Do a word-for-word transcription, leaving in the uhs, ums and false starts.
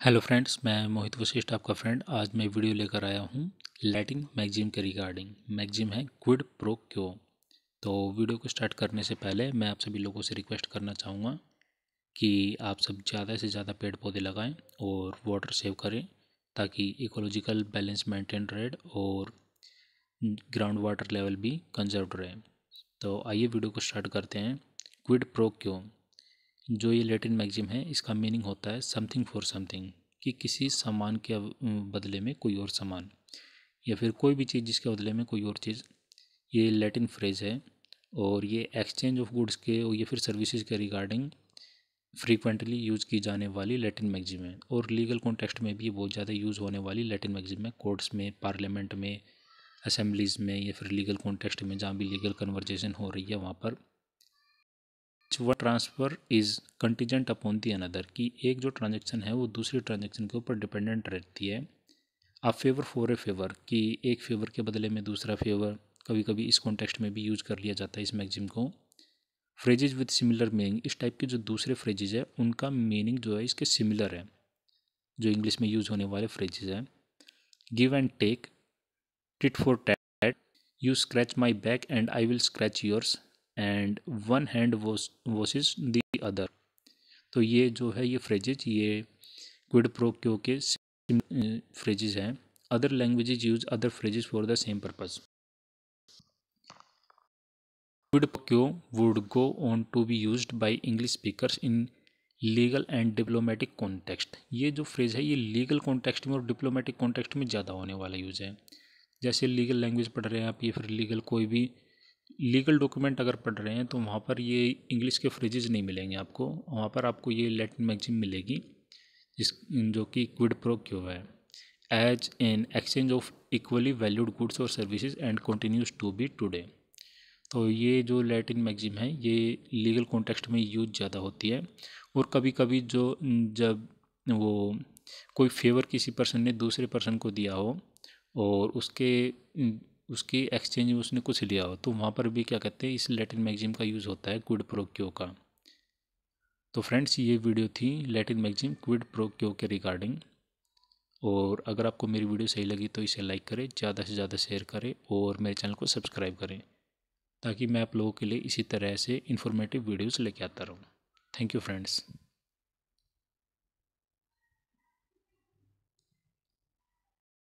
Hello friends, मैं मोहित वशिष्ठ आपका friend. आज मैं वीडियो लेकर आया हूँ लैटिन मैगजीम के रिगार्डिंग। मैगजीम है क्विड प्रो क्यो। तो वीडियो को स्टार्ट करने से पहले मैं आप सभी लोगों से रिक्वेस्ट करना चाहूँगा कि आप सब ज़्यादा से ज़्यादा पेड़ पौधे लगाएं और वाटर सेव करें ताकि इकोलॉजिकल बैलेंस मेंटेन रहे और ग्राउंड वाटर लेवल भी कंजर्व रहे। तो आइए वीडियो को स्टार्ट करते हैं। क्विड प्रो क्यो जो ये लैटिन मैगजीम है, इसका मीनिंग होता है समथिंग फॉर समथिंग, कि किसी सामान के बदले में कोई और सामान या फिर कोई भी चीज़ जिसके बदले में कोई और चीज़। ये लैटिन फ्रेज है और ये एक्सचेंज ऑफ गुड्स के या फिर सर्विसेज के रिगार्डिंग फ्रीक्वेंटली यूज़ की जाने वाली लैटिन मैगजीम है और लीगल कॉन्टेक्स्ट में भी बहुत ज़्यादा यूज़ होने वाली लैटिन मैगजीम है। कोर्ट्स में, पार्लियामेंट में, असेंबलीज में या फिर लीगल कॉन्टेक्स्ट में जहाँ भी लीगल कन्वर्जेशन हो रही है वहाँ पर one transfer is contingent upon the another, कि एक जो ट्रांजेक्शन है वो दूसरी ट्रांजेक्शन के ऊपर डिपेंडेंट रहती है। A favour for a favour, कि एक फेवर के बदले में दूसरा फेवर, कभी कभी इस कॉन्टेक्स्ट में भी यूज़ कर लिया जाता है इस मैगजीम को। फ्रेजेज विद सिमिलर मीनिंग, इस टाइप के जो दूसरे फ्रेजेज है उनका मीनिंग जो है इसके सिमिलर है जो इंग्लिश में यूज़ होने वाले फ्रेजेज हैं। Give and take, tit for tat, you scratch my back and I will scratch yours, and one hand washes the other. तो ये जो है ये फ्रेजेज ये क्विड प्रो क्यो के फ्रेजेज हैं। Other languages use other phrases for the same purpose. Quid pro quo would go on to be used by English speakers in legal and diplomatic context. ये जो फ्रेज है ये legal context में और diplomatic context में ज़्यादा होने वाला यूज है। जैसे लीगल लैंग्वेज पढ़ रहे हैं आप या फिर लीगल कोई भी लीगल डॉक्यूमेंट अगर पढ़ रहे हैं तो वहाँ पर ये इंग्लिश के फ्रेजेज नहीं मिलेंगे आपको, वहाँ पर आपको ये लैटिन मैगजीम मिलेगी जिस जो कि क्विड प्रो क्यो है। As an exchange of equally valued goods और services and continues to be today. तो ये जो लैटिन मैगजीम है ये लीगल कॉन्टेक्स्ट में यूज ज़्यादा होती है और कभी कभी जो जब वो कोई फेवर किसी पर्सन ने दूसरे पर्सन को दिया हो और उसके उसकी एक्सचेंज में उसने कुछ लिया हो तो वहाँ पर भी क्या कहते हैं इस लैटिन मैगजीम का यूज़ होता है क्विड प्रो क्यो का। तो फ्रेंड्स ये वीडियो थी लैटिन मैगजीम क्विड प्रो क्यो के रिगार्डिंग, और अगर आपको मेरी वीडियो सही लगी तो इसे लाइक करें, ज़्यादा से ज़्यादा शेयर करें और मेरे चैनल को सब्सक्राइब करें ताकि मैं आप लोगों के लिए इसी तरह से इन्फॉर्मेटिव वीडियोज़ लेके आता रहूँ। Thank you friends.